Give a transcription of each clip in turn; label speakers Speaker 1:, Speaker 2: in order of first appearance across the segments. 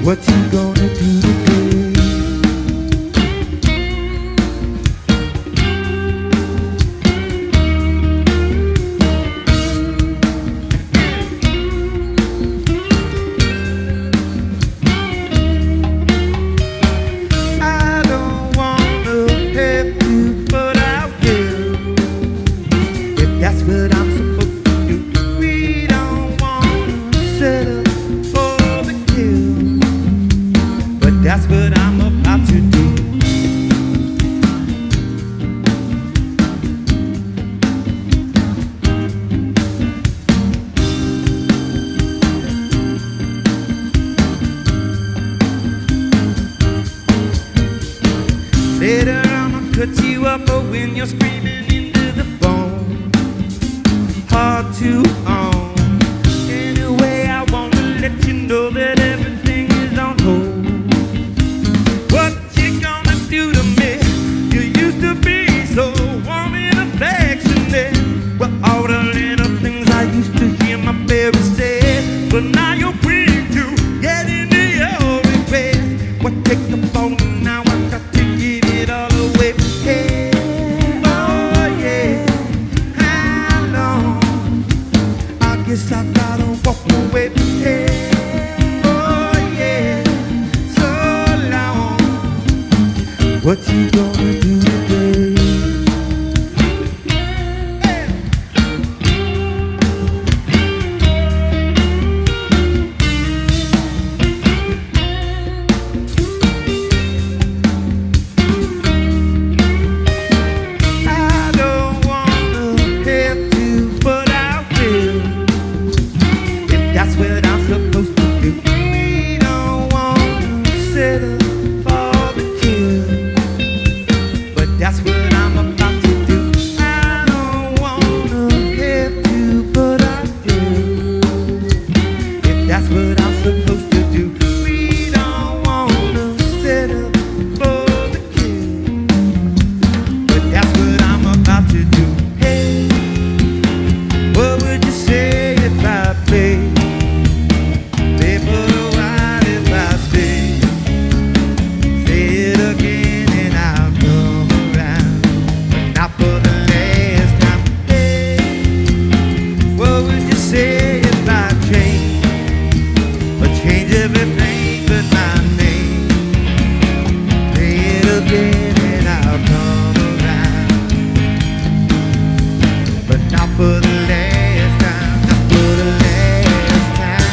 Speaker 1: What you gonna do today? I don't wanna have to, but I will. If that's what I'm supposed to do. We don't wanna settle for the kill, but that's what I'm about to do. Later I'ma cut you up, but when you're screaming into the phone, hard to own. Anyway, I wanna let you know that everything is on hold. What you gonna do to me? You used to be so warm and affectionate. Well, all the little things I used to hear my parents say, but now you're free to get into your repair. Well, take the phone now, I got to get it all away. Hey, oh yeah, how long? I guess I gotta walk away. Hey, oh yeah, so long. What you gonna do today? I don't wanna have to, but I will. If that's what I'm supposed to do. We don't wanna settle for the kill, but that's what I'm about to do. I don't wanna have to, but I will. If that's what I'm supposed to do. We don't wanna settle for the kill, but that's what I'm about to do. Hey, what would you say if I played? Play for a while if I stay. Say it again and I'll come around, but not for the last time. Hey, what would you say if I change? Or change everything but my name? Say it again and I'll come around, but not for the last time, not for the last time.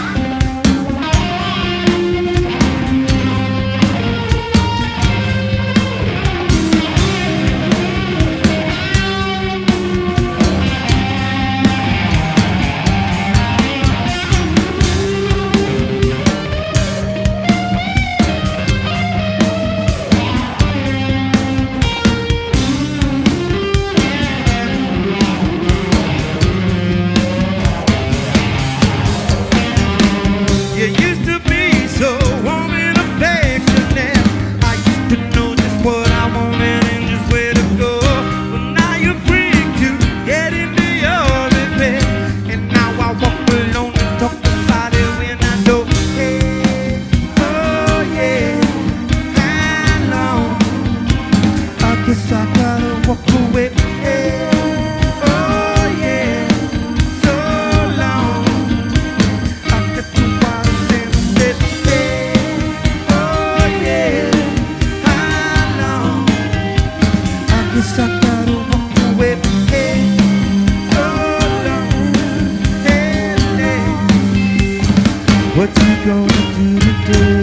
Speaker 1: You used to be so warm and affectionate. I used to know just what I wanted and just where to go. But now you're free to get into your repair. And now I walk alone and talk about it when I know. Hey, oh yeah, how long? I guess I gotta walk away. Hey, oh yeah, so long. I get to watch and sit there. Oh yeah, how long? I guess I gotta walk away. Hey, so long. Hey, hey. What you gonna do today?